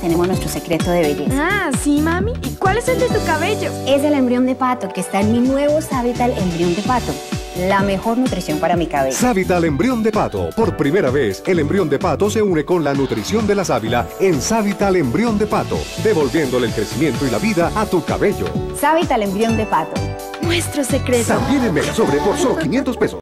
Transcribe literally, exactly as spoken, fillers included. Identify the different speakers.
Speaker 1: tenemos nuestro secreto de belleza.
Speaker 2: Ah, ¿sí, mami? ¿Y cuál es el de tu cabello?
Speaker 1: Es el embrión de pato que está en mi nuevo Savital embrión de pato. La mejor nutrición para mi cabello.
Speaker 3: Savital embrión de pato. Por primera vez, el embrión de pato se une con la nutrición de la sábila en Savital embrión de pato, devolviéndole el crecimiento y la vida a tu cabello.
Speaker 1: Savital embrión de pato.
Speaker 2: Nuestro secreto.
Speaker 3: También en Mega Sobre por solo quinientos pesos.